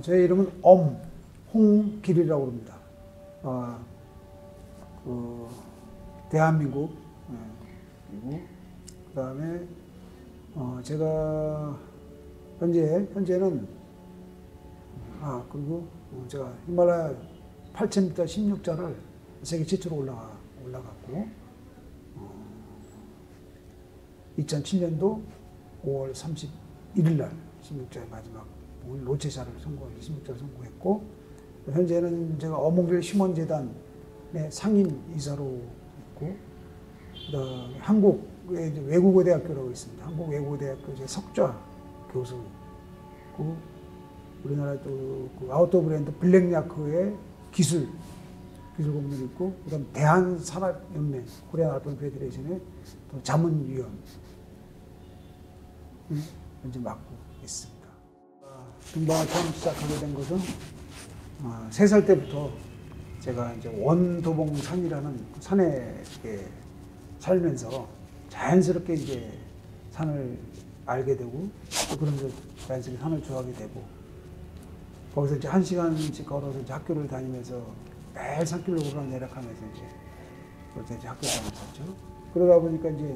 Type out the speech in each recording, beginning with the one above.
저의 이름은 홍길이라고 합니다. 대한민국, 그리고 그 다음에 제가 현재는 그리고 제가 히말라야 8,000m 16자를 세계 최초로 올라갔고 2007년도 5월 31일 날 16자의 마지막 로체샤를 16자를 성공했고, 현재는 제가 어몽길 심원재단의 상임 이사로 있고, 그다음에 한국의 이제 외국어 대학교라고 있습니다. 한국 외국어 대학교 이제 석좌 교수, 그 우리나라 또 그 아웃도어 브랜드 블랙야크의 기술 공무를 있고, 그다음 대한산업연맹 코리안 알파벳 페더레이션의 또 자문위원 현재 맡고 있습니다. 등반을 처음 시작하게 된 것은 3살 때부터 제가 이제 원도봉산이라는 산에 살면서 자연스럽게 이제 산을 알게 되고, 또 그러면서 자연스럽게 산을 좋아하게 되고, 거기서 이제 1시간씩 걸어서 이제 학교를 다니면서 매일 산길로 오르락내리락하면서 이제 그렇게 이제 학교 다녔었죠. 그러다 보니까 이제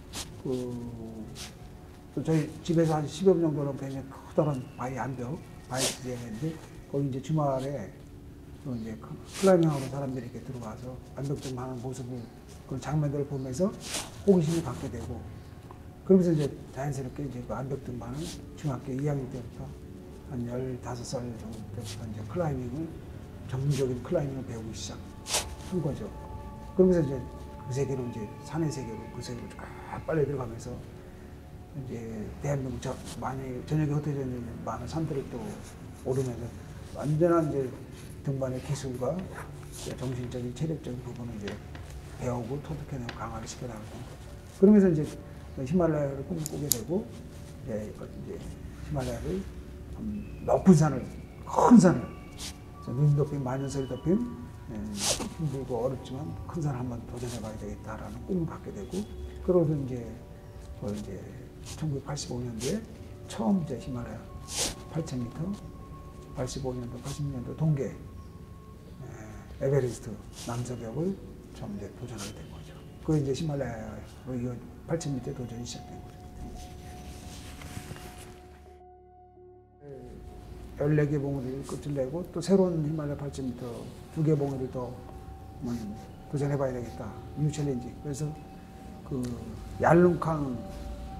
또 저희 집에서 한 10여 분 정도는 굉장히 커다란 바위 암벽, 바위 지대인데, 거기 이제 주말에 또 이제 클라이밍하러 사람들이 이렇게 들어와서 암벽 좀 하는 모습을, 그런 장면들을 보면서 호기심을 갖게 되고, 그러면서 이제 자연스럽게 이제 그 암벽 등반을 중학교 2학년 때부터 한 15살 정도 때부터 이제 클라이밍을, 전문적인 클라이밍을 배우기 시작한 거죠. 그러면서 이제 그 세계로, 이제 산의 세계로, 그 세계로 빨리 들어가면서 이제 대한민국 많이 저녁에 흩어져 있는 많은 산들을 또 오르면서 완전한 이제 등반의 기술과 정신적인 체력적인 부분을 이제 배우고 터득해내고 강화를 시켜나가고, 그러면서 이제 히말라야를 꿈꾸게 되고, 이제 히말라야를 높은 산을, 큰 산을, 눈 덮인 만년설이 덮인 힘들고 어렵지만 큰 산을 한번 도전해봐야 되겠다라는 꿈을 갖게 되고, 그러고서 이제 1985년도에 처음 이제 히말라야 8,000m, 85년도, 80년도 동계 에베레스트 남서벽을 처음 이제 도전하게 된 거죠. 그게 이제 히말라야로 이어 8,000m 도전이 시작된 거죠. 14개 봉우리를 끝을 내고, 또 새로운 히말라야 8,000m 2개 봉우리를 더 도전해봐야 되겠다. 뉴 챌린지. 그래서 그 얄룽캉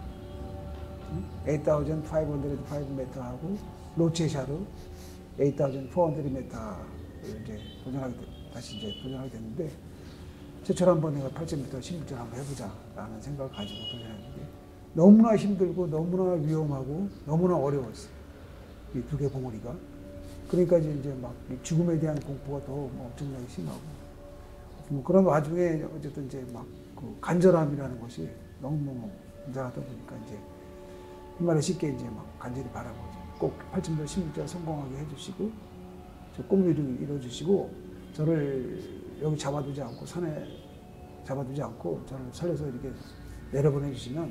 8,500m 하고 로체샤르 8,400m를 이제 다시 이제 도전하게 됐는데, 최초로 한번 내가 8,000m 16전 한번 해보자라는 생각을 가지고 도전했는데, 너무나 힘들고 너무나 위험하고 너무나 어려웠어. 이 2개 봉우리가. 그러니까 이제 막 죽음에 대한 공포가 더 엄청나게 심하고, 그런 와중에 어쨌든 이제 막 그 간절함이라는 것이 너무너무 인자하다 보니까 이제 히말라야 쉽게 이제 막 간절히 바라고, 꼭 8,000m 16전 성공하게 해주시고, 저 꿈을 이뤄주시고, 저를 여기 잡아두지 않고, 산에 잡아두지 않고 저를 살려서 이렇게 내려보내주시면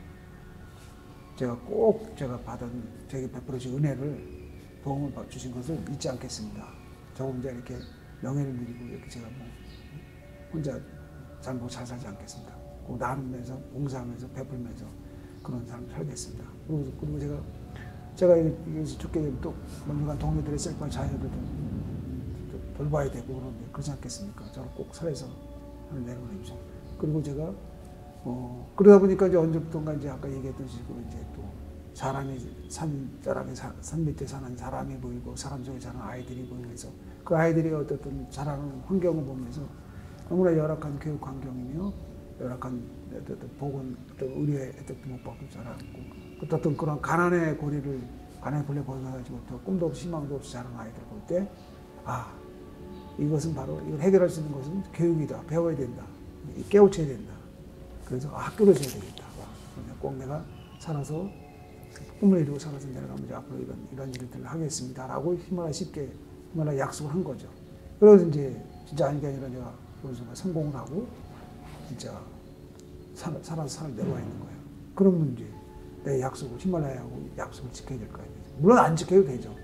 제가 꼭 받은, 제게 베풀어주신 은혜를, 도움을 주신 것을 잊지 않겠습니다. 저 혼자 이렇게 명예를 누리고 이렇게 제가 혼자 잘 살지 않겠습니다. 꼭 나누면서, 봉사하면서, 베풀면서 그런 삶을 살겠습니다. 그리고 제가 여기서 죽게 되면 또 뭔가 동료들의 셀프와 자녀들도 돌봐야 되고 그런데, 그렇지 않겠습니까? 저를 꼭 살해서 내려보내주세요. 그리고 제가 그러다 보니까 이제 언제부턴가 이제 아까 얘기했던 식으로 이제 또 사람이 산 밑에 사는 사람이 보이고, 사람 속에 사는 아이들이 보이면서, 그 아이들이 어떻든 자라는 환경을 보면서 너무나 열악한 교육 환경이며 열악한 어떤 보건, 또 의료의 혜택도 못 받고 자라고, 어떤 그런 가난의 고리에 벗어나가지고 또 꿈도 없이 희망도 없이 자라는 아이들 볼 때, 이것은 바로, 이걸 해결할 수 있는 것은 교육이다. 배워야 된다. 깨우쳐야 된다. 그래서 학교를 줘야 되겠다. 꼭 내가 살아서 꿈을 이루고 살아서 내려가면 앞으로 이런 일들을 하겠습니다라고 히말라야 약속을 한 거죠. 그래서 이제 진짜 아닌 게 아니라 내가 그런 순간 성공을 하고 진짜 살아서 산을 내려와 있는 거예요. 그러면 이제 내 약속을, 히말라야하고 약속을 지켜야 될 거 아니에요. 물론 안 지켜도 되죠.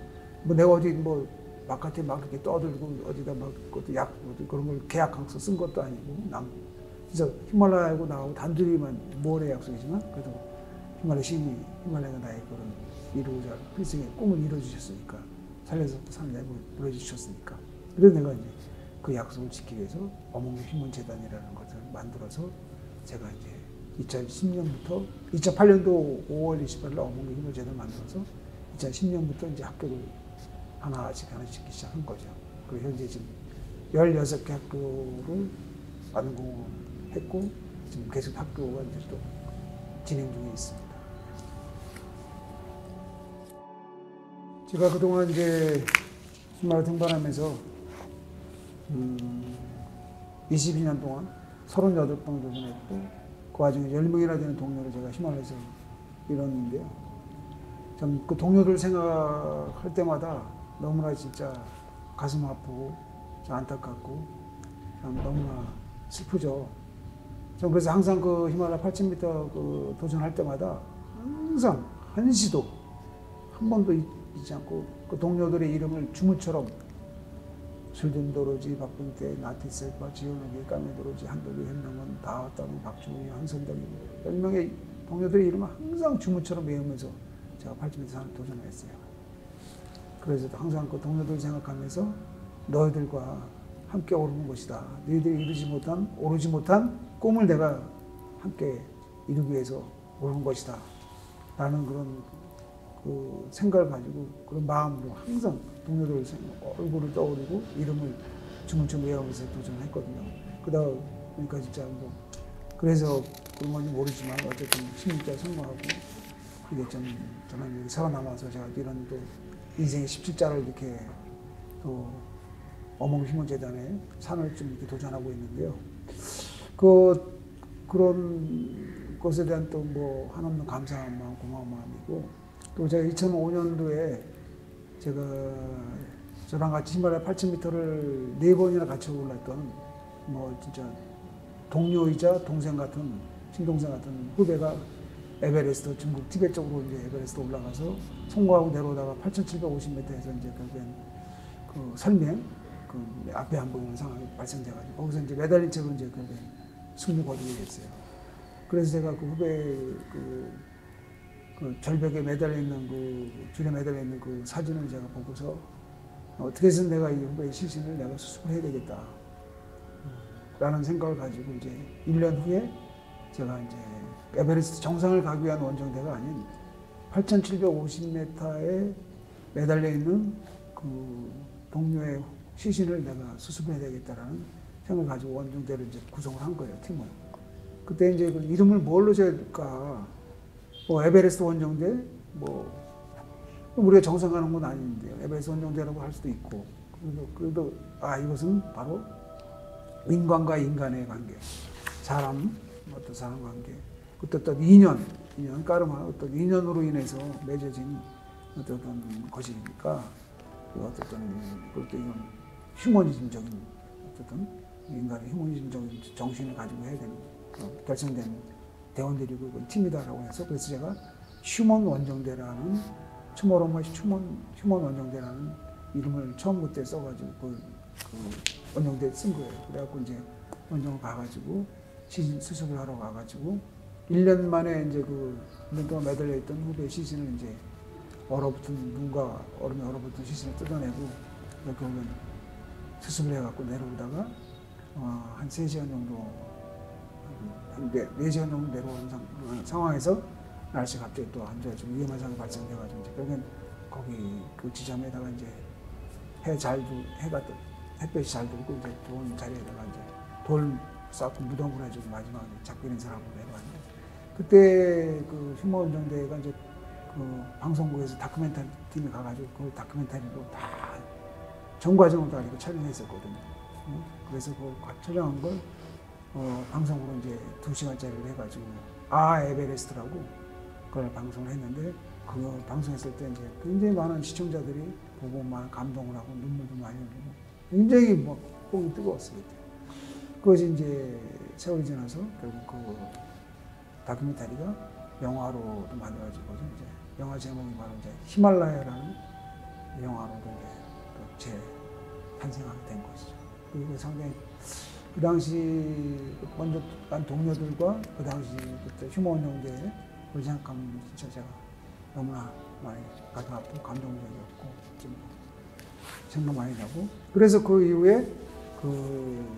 뭐 내가 어디 뭐 바깥에 막 이렇게 떠들고 어디다 막 그것도 약 그런 걸 계약하고서 쓴 것도 아니고 그래서 히말라야하고 나하고 단둘이만 모래 약속이지만 그래도 히말라야가 나의 그런 이루고자 필승의 꿈을 이루어주셨으니까 살려서 산 내보내주셨으니까 그래서 내가 이제 그 약속을 지키기 위해서 어몽 휴먼재단이라는 것을 만들어서 제가 이제 2010년부터 2008년도 5월 28일 어몽 휴먼재단을 만들어서 2010년부터 이제 학교를 하나씩 짓기 시작한 거죠. 그리고 현재 지금 16개 학교를 완공했고 지금 계속 학교가 이제 또 진행 중에 있습니다. 제가 그동안 이제 히말라야 등반하면서 22년 동안 38번 도전했고 그 와중에 10명이나 되는 동료를 제가 히말라야에서 이뤘는데요. 참 그 동료들 생각할 때마다 너무나 진짜 가슴 아프고 안타깝고 참 너무나 슬프죠. 전 그래서 항상 그 히말라야 8,000m 그 도전할 때마다 항상 한시도 한 번도 잊지 않고 그 동료들의 이름을 주문처럼 술든도로지, 박분태, 나티셀파, 지원욱이, 까메도로지, 한돌리, 현명원, 다왔다무, 박주희, 황선덕이 10명의 동료들의 이름을 항상 주문처럼 외우면서 제가 8,000m 산을 도전했어요. 그래서 항상 그 동료들 생각하면서 너희들과 함께 오르는 것이다. 너희들이 오르지 못한 꿈을 내가 함께 이루기 위해서 오르는 것이다. 라는 그런 그 생각을 가지고 그런 마음으로 항상 동료들 얼굴을 떠오르고 이름을 주문처럼 외우면서 도전했거든요. 그러니까 진짜 뭐 그래서 그런 건지 모르지만 어쨌든 16자 성공하고 그게 좀 저는 여기 살아남아서 제가 이런 또 인생의 17자를 이렇게 또 어몽 휴먼재단에 산을 좀 이렇게 도전하고 있는데요. 그런 것에 대한 또 뭐 한없는 감사한 마음, 고마운 마음이고 또 제가 2005년도에 제가 저랑 같이 히말라야 8,000m를 4번이나 같이 올랐던 뭐 진짜 동료이자 동생 같은 친동생 같은 후배가 에베레스트 중국 티베트 쪽으로 이제 에베레스트 올라가서 성공하고 내려오다가 8,750m에서 이제 결국엔 그 설명 그 앞에 안 보이는 상황이 발생돼가지고 거기서 이제 메달린 채로 이제 결국엔 승리 거두게 됐어요. 그래서 제가 그 후배 그 절벽에 매달려 있는 그 줄에 매달려 있는 그 사진을 제가 보고서 어떻게 해서 내가 이 후배의 시신을 내가 수습을 해야 되겠다 라는 생각을 가지고 이제 1년 후에 제가 이제 에베레스트 정상을 가기 위한 원정대가 아닌 8,750m에 매달려 있는 그 동료의 시신을 내가 수습을 해야 되겠다라는 생각을 가지고 원정대를 이제 구성을 한 거예요, 팀을. 그때 이제 그 이름을 뭘로 지어야 될까? 뭐 에베레스트 원정대, 뭐 우리가 정상 가는 건 아닌데요. 에베레스트 원정대라고 할 수도 있고. 그래도 이것은 바로 인간과 인간의 관계, 어떤 사람 관계, 어떤 인연 까르마, 어떤 인연으로 인해서 맺어진 어떤 것이니까 그것도 이건 휴머니즘적인 어떤 인간의 휴머니즘적인 정신을 가지고 해야 되는 결성된 대원들이고 팀이다라고 해서 그래서 제가 휴먼 원정대라는 투모로우 휴먼 원정대라는 이름을 처음부터 써가지고 그 원정대에 쓴 거예요. 그래갖고 이제 원정을 가가지고 시신 수습을 하러 가가지고 1년 만에 이제 그 1년 동안 매달려 있던 후배 시신을 이제 얼어붙은 눈과 얼음에 얼어붙은 시신을 뜯어내고 결국은 수습을 해갖고 내려오다가 한 3시간 정도 한 4시간 정도 내려오는 상황에서 날씨가 갑자기 또 안 좋아지고 위험한 상황이 발생돼가지고 이제 결국엔 거기 그 지점에다가 이제 햇볕이 잘 들고 이제 좋은 자리에다가 이제 돌 쌓고 무덤을 해주고 마지막에 잡고 있는 사람으로 내려왔는데 그때 그 휴먼 원정대가 이제 그 방송국에서 다큐멘터리 팀이 가가지고 그 다큐멘터리로 다 전 과정을 다 이렇게 촬영했었거든요. 그래서 그 촬영한 걸 방송으로 이제 2시간짜리를 해가지고 에베레스트라고 그걸 방송을 했는데 그 방송했을 때 이제 굉장히 많은 시청자들이 보고 막 감동을 하고 눈물도 많이 흘리고 굉장히 뭐 뽕이 뜨거웠어요. 그것이 이제 세월이 지나서 결국 그 다큐멘터리가 영화로도 만들어지고 이제 영화 제목이 바로 이제 히말라야라는 영화로도 이제 또 재탄생하게 된 것이죠. 그리고 상당히 그 당시 먼저 간 동료들과 그 당시 그때 휴먼 영대에 그걸 생각하면 진짜 제가 너무나 많이 가슴 아프고 감동적이었고 좀 생각 많이 나고 그래서 그 이후에 그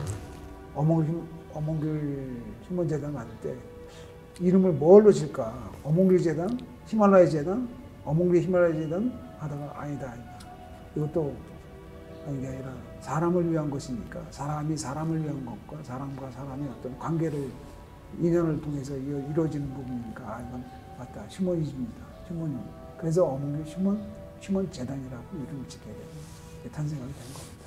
어몽길 휴먼 재단 만들 때 이름을 뭘로 질까? 어몽길 재단, 히말라야 재단, 어몽길 히말라야 재단 하다가 아니다. 이것도 이게 아니라 사람을 위한 것이니까 사람이 사람을 위한 것과 사람과 사람의 어떤 관계를 인연을 통해서 이루어지는 부분이니까 아 이건 맞다. 휴머니즘이다. 휴머니. 그래서 어몽길 휴먼 재단이라고 이름을 짓게 되고 탄생하게 된 겁니다.